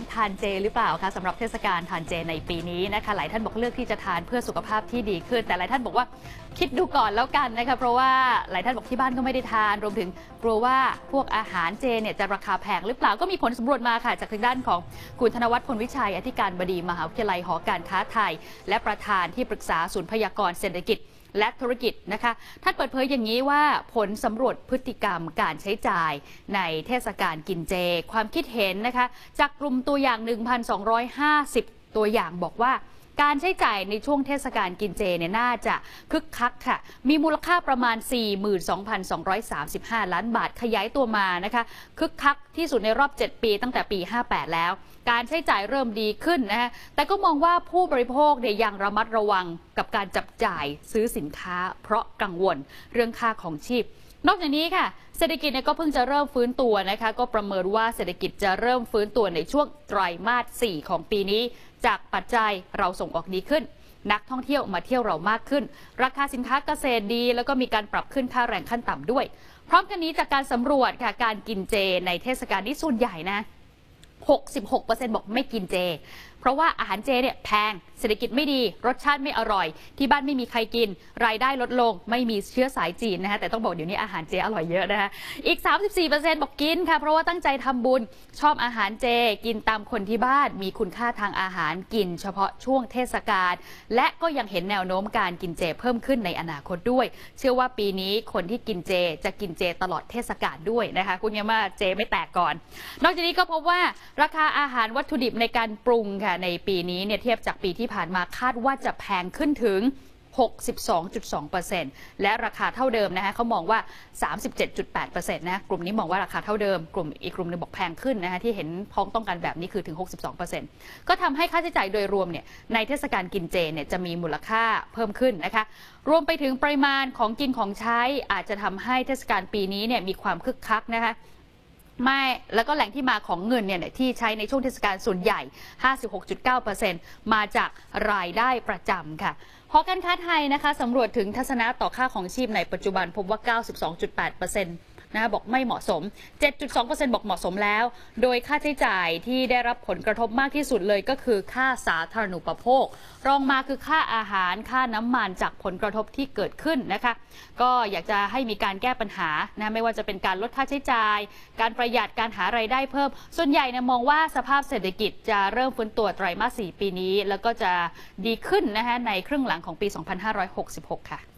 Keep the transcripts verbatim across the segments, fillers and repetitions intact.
ทานเจหรือเปล่าคะสำหรับเทศกาลทานเจในปีนี้นะคะหลายท่านบอกเลือกที่จะทานเพื่อสุขภาพที่ดีขึ้นแต่หลายท่านบอกว่าคิดดูก่อนแล้วกันนะคะเพราะว่าหลายท่านบอกที่บ้านก็ไม่ได้ทานรวมถึงกลัวว่าพวกอาหารเจเนี่ยจะราคาแพงหรือเปล่าก็มีผลสำรวจมาค่ะจากทางด้านของคุณธนวัฒน์พลวิชัยอธิการบดีมหาวิทยาลัยหอการค้าไทยและประธานที่ปรึกษาศูนย์พยากรณ์เศรษฐกิจและธุรกิจนะคะท่านเปิดเผยอย่างนี้ว่าผลสำรวจพฤติกรรมการใช้จ่ายในเทศกาลกินเจความคิดเห็นนะคะจากกลุ่มตัวอย่าง หนึ่งพันสองร้อยห้าสิบ ตัวอย่างบอกว่าการใช้จ่ายในช่วงเทศกาลกินเจเนี่ยน่าจะคึกคักค่ะมีมูลค่าประมาณ สี่หมื่นสองพันสองร้อยสามสิบห้า ล้านบาทขยายตัวมานะคะคึกคักที่สุดในรอบเจ็ดปีตั้งแต่ปีห้าแปดแล้วการใช้จ่ายเริ่มดีขึ้นนะฮะแต่ก็มองว่าผู้บริโภคเนี่ยยังระมัดระวังกับการจับจ่ายซื้อสินค้าเพราะกังวลเรื่องค่าของชีพนอกจากนี้ค่ะเศรษฐกิจเนี่ยก็เพิ่งจะเริ่มฟื้นตัวนะคะก็ประเมินว่าเศรษฐกิจจะเริ่มฟื้นตัวในช่วงไตรมาสสี่ของปีนี้จากปัจจัยเราส่งออกดีขึ้นนักท่องเที่ยวมาเที่ยวเรามากขึ้นราคาสินค้าเกษตรดีแล้วก็มีการปรับขึ้นค่าแรงขั้นต่ำด้วยพร้อมกันนี้จากการสำรวจค่ะการกินเจในเทศกาลนี้ส่วนใหญ่นะหกสิบหกเปอร์เซ็นต์ บอกไม่กินเจเพราะว่าอาหารเจเนี่ยแพงเศรษฐกิจไม่ดีรสชาติไม่อร่อยที่บ้านไม่มีใครกินรายได้ลดลงไม่มีเชื้อสายจีนนะคะแต่ต้องบอกเดี๋ยวนี้อาหารเจอร่อยเยอะนะคะอีก สามสิบสี่เปอร์เซ็นต์ บอกกินค่ะเพราะว่าตั้งใจทำบุญชอบอาหารเจกินตามคนที่บ้านมีคุณค่าทางอาหารกินเฉพาะช่วงเทศกาลและก็ยังเห็นแนวโน้มการกินเจเพิ่มขึ้นในอนาคตด้วยเชื่อว่าปีนี้คนที่กินเจจะกินเจตลอดเทศกาลด้วยนะคะคุณยังว่าเจไม่แตกก่อนนอกจากนี้ก็พบว่าราคาอาหารวัตถุดิบในการปรุงค่ะในปีนี้เนี่ยเทียบจากปีที่ผ่านมาคาดว่าจะแพงขึ้นถึง หกสิบสองจุดสองเปอร์เซ็นต์ และราคาเท่าเดิมนะคะเขามองว่า สามสิบเจ็ดจุดแปดเปอร์เซ็นต์ นะกลุ่มนี้มองว่าราคาเท่าเดิมกลุ่มอีกกลุ่มนึงบอกแพงขึ้นนะคะที่เห็นพ้องต้องกันแบบนี้คือถึง หกสิบสองเปอร์เซ็นต์ ก็ทำให้ค่าใช้จ่ายโดยรวมเนี่ยในเทศกาลกินเจเนี่ยจะมีมูลค่าเพิ่มขึ้นนะคะรวมไปถึงปริมาณของกินของใช้อาจจะทำให้เทศกาลปีนี้เนี่ยมีความคึกคักนะคะไม่แล้วก็แหล่งที่มาของเงินเนี่ยที่ใช้ในช่วงเทศกาลส่วนใหญ่ ห้าสิบหกจุดเก้าเปอร์เซ็นต์ มาจากรายได้ประจำค่ะหอการค้าไทยนะคะสำรวจถึงทัศนะต่อค่าของชีพในปัจจุบันพบว่า เก้าสิบสองจุดแปดเปอร์เซ็นต์นะบอกไม่เหมาะสม เจ็ดจุดสองเปอร์เซ็นต์ บอกเหมาะสมแล้วโดยค่าใช้จ่ายที่ได้รับผลกระทบมากที่สุดเลยก็คือค่าสาธารณูปโภครองมาคือค่าอาหารค่าน้ำมันจากผลกระทบที่เกิดขึ้นนะคะก็อยากจะให้มีการแก้ปัญหานะไม่ว่าจะเป็นการลดค่าใช้จ่ายการประหยัดการหารายได้เพิ่มส่วนใหญ่นะมองว่าสภาพเศรษฐกิจจะเริ่มฟื้นตัวไตรมาสสี่ปีนี้แล้วก็จะดีขึ้นนะคะในครึ่งหลังของปี สองพันห้าร้อยหกสิบหก ค่ะ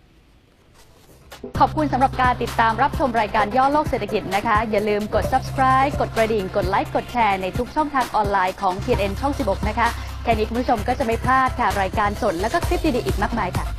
ขอบคุณสำหรับการติดตามรับชมรายการย่อโลกเศรษฐกิจนะคะอย่าลืมกด ซับสไครบ์ กดกระดิ่งกดไลค์กดแชร์ในทุกช่องทางออนไลน์ของ ที เอ็น เอ็น ช่อง สิบหก นะคะแค่นี้คุณผู้ชมก็จะไม่พลาดค่ะรายการสดและก็คลิปดีๆอีกมากมายค่ะ